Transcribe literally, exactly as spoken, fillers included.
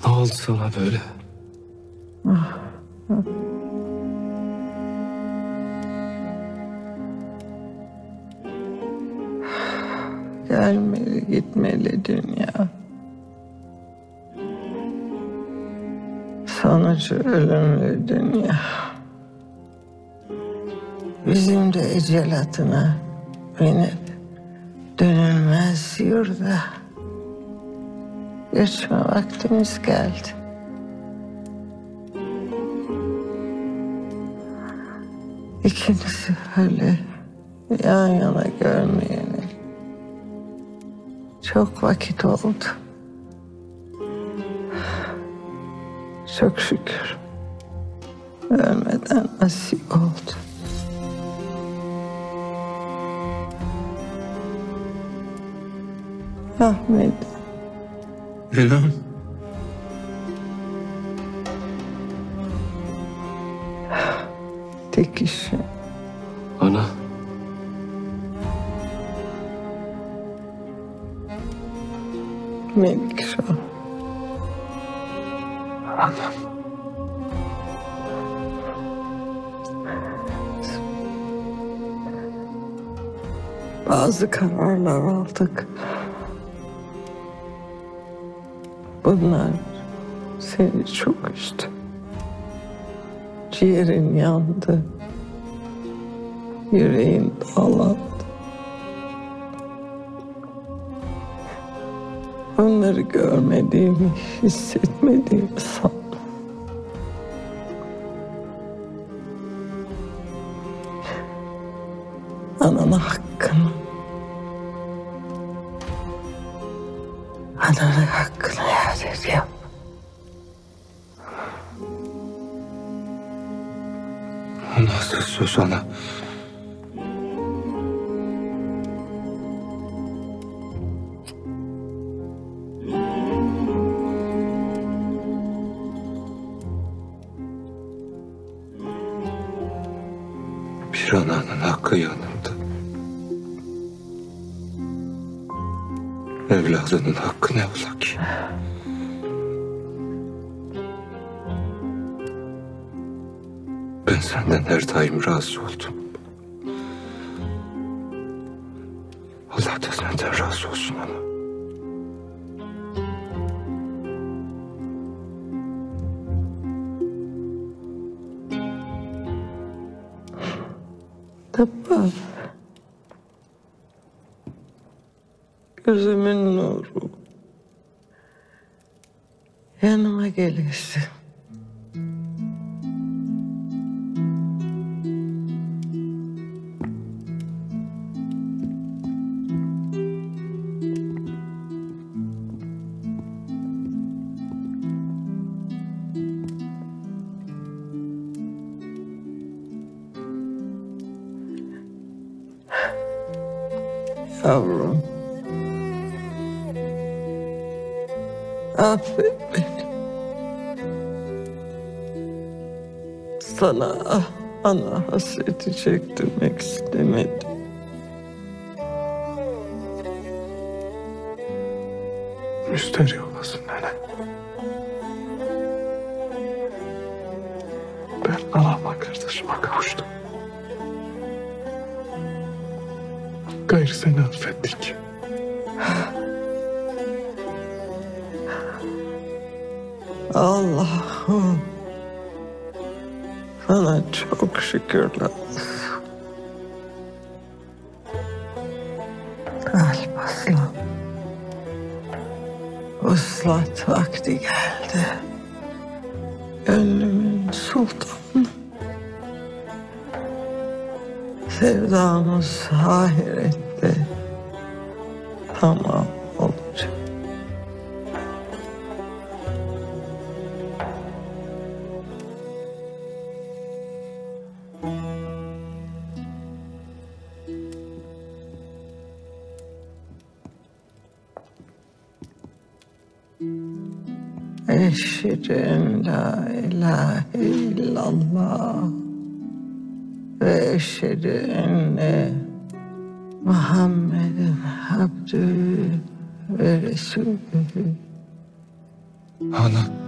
Ne oldu sana böyle? Ah, ah. Gelmeli gitmeli dünya. Sonucu ölümlü dünya. Bizim de ecel atına binip dönülmez yurda göçme vaktimiz geldi. İkinizi öyle yan yana görmeyeli çok vakit oldu. Çok şükür ölmeden nasip oldu. Ahmet. Elham. Tek işim. Ana. Melikşah. Anam. Bazı kararlar aldık. Bunlar seni çok üzdü. Ciğerin yandı. Yüreğin dağlandı. Onları görmediğimi, hissetmediğimi sandım. Anana hakkını, anana hakkını iade yap. O nasıl söz ana? Bir ananın hakkı yanında. Evladının hakkı ne ola ki? Ben senden her daim razı oldum. Allah da senden razı olsun ana. Tabba. Gözümün nuru. Yanıma gelirsin. Yavrum. Affet beni. Sana ana hasreti çektirmek istemedim. Müsterih olasın nene. Ben anamla kardeşime kavuştum. Gayrı seni affettik. Allah'ım. Sana çok şükürler olsun. Kalp aslan. Vuslat vakti geldi. Gönlümün sultanı. Sevdamız ahirette tamam olacak. Eşhedü en la ilahe illallah ve eşhedü enne Muhammeden abdühü ve resulühü. Ana.